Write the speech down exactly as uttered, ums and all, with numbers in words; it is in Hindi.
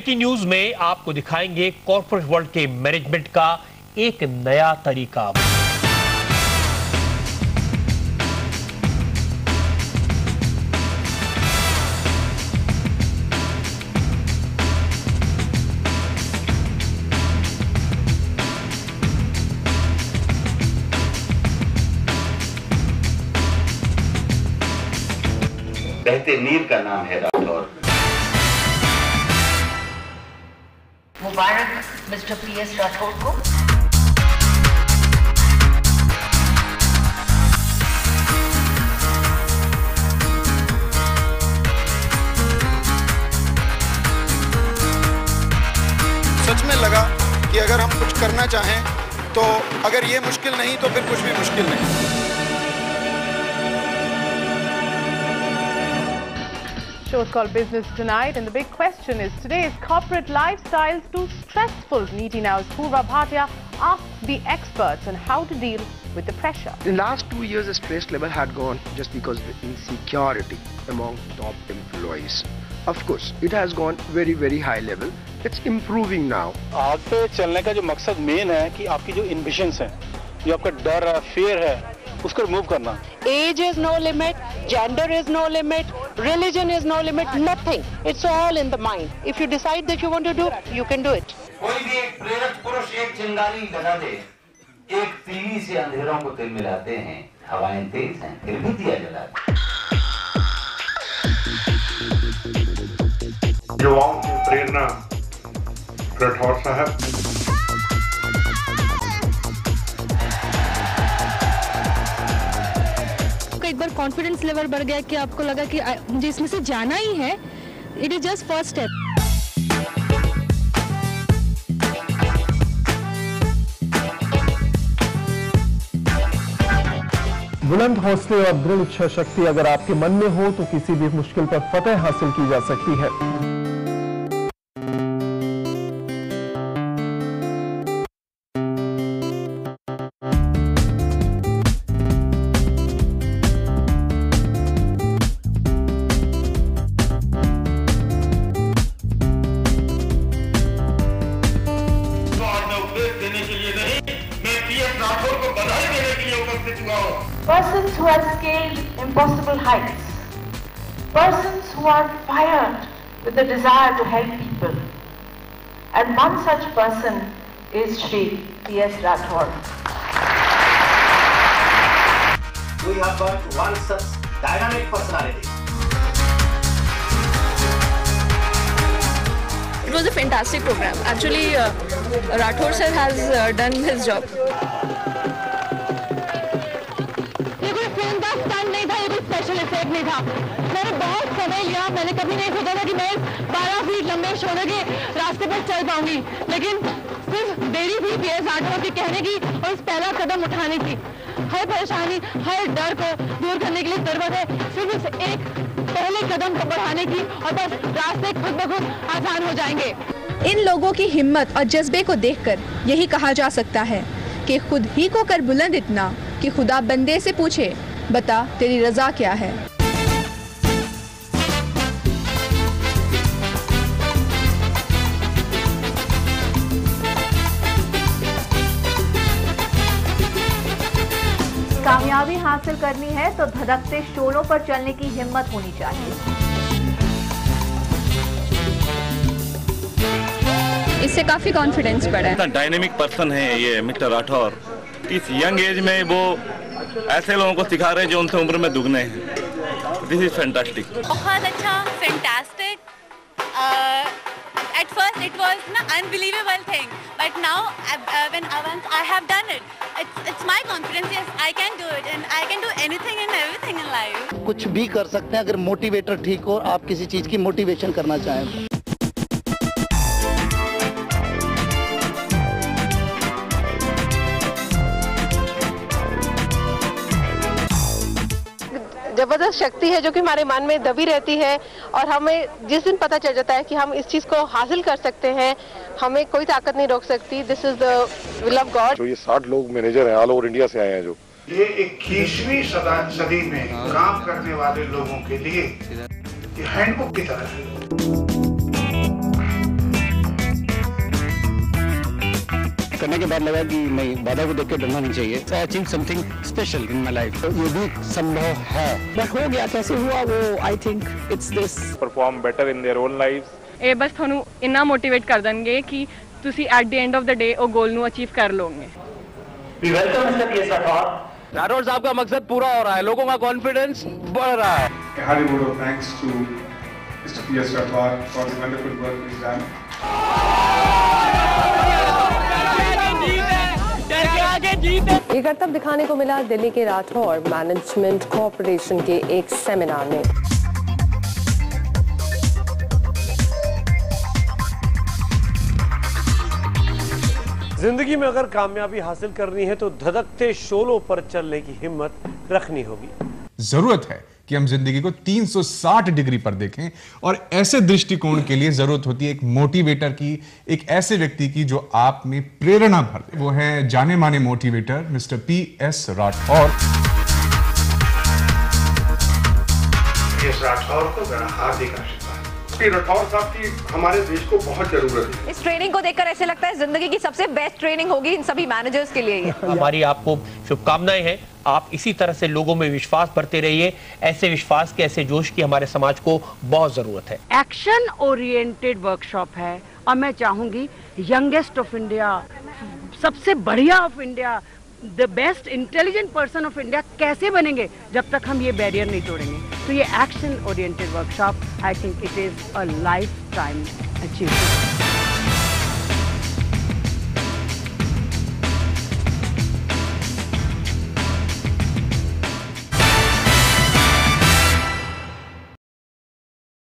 ब्रेकिंग न्यूज में आपको दिखाएंगे कॉर्पोरेट वर्ल्ड के मैनेजमेंट का एक नया तरीका। बहते नीर का नाम है राठौर। मुबारक मिस्टर पी एस राठौर को। सच में लगा कि अगर हम कुछ करना चाहें तो अगर ये मुश्किल नहीं तो फिर कुछ भी मुश्किल नहीं। Show's called Business Tonight, and the big question is, today, is corporate lifestyles too stressful? Niti Now's Purva Bhatia asked the experts on how to deal with the pressure. In the last two years, the stress level had gone just because of the insecurity among top employees. Of course, it has gone very, very high level. It's improving now. आग पे चलने का जो मकसद मेन है कि आपकी जो इन्विशंस हैं, जो आपका डर है, फियर है, उसको रिमूव करना। Age is no limit, gender is no limit, religion is no limit, nothing. It's all in the mind. If you decide that you want to do, you can do it. कोई भी एक प्रेरक पुरुष एक चिंगारी लगा दे, एक तीली से अंधेरों को तिल मिलाते हैं, हवाएं तेज हैं, फिर भी दिया जलाते। युवाओं की प्रेरणा राठौर साहब। एक बार कॉन्फिडेंस लेवल बढ़ गया कि आपको लगा कि मुझे इसमें से जाना ही है, it is just first step. बुलंद हौसले और दृढ़ इच्छा शक्ति अगर आपके मन में हो तो किसी भी मुश्किल पर फतह हासिल की जा सकती है। Persons who have scaled impossible heights, persons who are fired with the desire to help people, and one such person is Shri P S Rathore. We have got one such dynamic personality. It was a fantastic program. Actually, uh, Rathore sir has uh, done his job. नहीं था, ये कोई स्पेशल इफेक्ट नहीं था। मैंने बहुत समय लिया, मैंने कभी नहीं सोचा था कि मैं बारह फीट लंबे शोले के रास्ते पर चल पाऊंगी, लेकिन सिर्फ देरी थी पी एस राठौर के कहने की और उस पहला कदम उठाने की। हर परेशानी, हर डर को दूर करने के लिए जरूरत है सिर्फ उस एक पहले कदम को बढ़ाने की, और बस रास्ते खुद ब खुद आसान हो जाएंगे। इन लोगों की हिम्मत और जज्बे को देखकर यही कहा जा सकता है कि खुद ही को कर बुलंद इतना कि खुदा बंदे से पूछे, बता तेरी रजा क्या है। कामयाबी हासिल करनी है तो धड़कते शोलों पर चलने की हिम्मत होनी चाहिए। इससे काफी कॉन्फिडेंस बढ़ा है। डायनेमिक पर्सन है ये मिस्टर राठौर। इस यंग एज में वो ऐसे लोगों को सिखा रहे हैं जो उनसे उम्र में दुगने हैं। This is fantastic. बहुत अच्छा, fantastic. At first it was an unbelievable thing, but now uh, when once I have done it, it's it's my confidence. Yes, I can do it, and I can do anything and everything in life. कुछ भी कर सकते हैं अगर मोटिवेटर ठीक हो, आप किसी चीज की मोटिवेशन करना चाहें। जबरदस्त शक्ति है जो कि हमारे मन में दबी रहती है, और हमें जिस दिन पता चल जाता है कि हम इस चीज को हासिल कर सकते हैं, हमें कोई ताकत नहीं रोक सकती। This is the will of God. जो ये साठ लोग मैनेजर हैं, ऑल ओवर इंडिया से आए हैं, जो ये इक्कीसवीं सदी में काम करने वाले लोगों के लिए ये हैंडबुक की तरह है। करने के बाद लगा कि नहीं, बाधा को देख के डरना नहीं चाहिए। I achieve something special in my life. तो ये भी संभव है, बट हो गया कैसे हुआ वो I think it's this. Perform better in their own lives. ਇਹ ਬਸ ਤੁਹਾਨੂੰ ਇੰਨਾ ਮੋਟੀਵੇਟ ਕਰ ਦੇਣਗੇ ਕਿ ਤੁਸੀਂ at the end of the day ਉਹ ਗੋਲ ਨੂੰ ਅਚੀਵ ਕਰ ਲੋਗੇ। We welcome Mister P S Rathod. Rathore साहब का मकसद पूरा हो रहा है, लोगों का कॉन्फिडेंस बढ़ रहा है। A hearty vote of thanks to Mister P S Rathod for the wonderful work he's done. ये करतब दिखाने को मिला दिल्ली के राठौर मैनेजमेंट कॉर्पोरेशन के एक सेमिनार में। जिंदगी में अगर कामयाबी हासिल करनी है तो धधकते शोलों पर चलने की हिम्मत रखनी होगी। जरूरत है कि हम जिंदगी को तीन सौ साठ डिग्री पर देखें और ऐसे दृष्टिकोण के लिए जरूरत होती है एक मोटिवेटर की, एक ऐसे व्यक्ति की जो आप में प्रेरणा भर दे। वो है जाने माने motivator mister P S Rathore. P S Rathore को मेरा हार्दिक आशीर्वाद। पी राठौर साहब की हमारे देश को बहुत जरूरत है। इस ट्रेनिंग को देखकर ऐसे लगता है जिंदगी की सबसे बेस्ट ट्रेनिंग होगी इन सभी मैनेजर्स के लिए। हमारी आपको शुभकामनाएं हैं। आप इसी तरह से लोगों में विश्वास भरते रहिए। ऐसे विश्वास के, ऐसे जोश की हमारे समाज को बहुत जरूरत है। एक्शन ओरिएंटेड वर्कशॉप है और मैं चाहूंगी यंगेस्ट ऑफ इंडिया, सबसे बढ़िया of India, the best intelligent person of India कैसे बनेंगे जब तक हम ये बैरियर नहीं तोड़ेंगे। तो ये action oriented workshop I think it is a lifetime achievement.